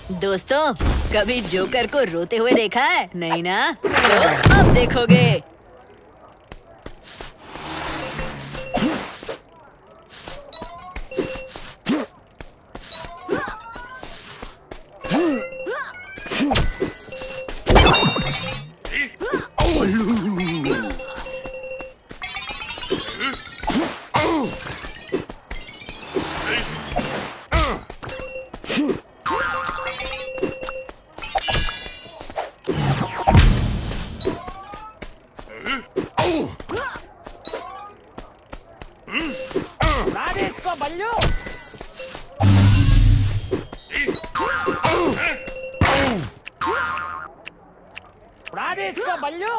दोस्तों, कभी जोकर को रोते हुए देखा है? नहीं ना? तो अब देखोगे। इसको बल्लू उड़ा दे इसको बल्लू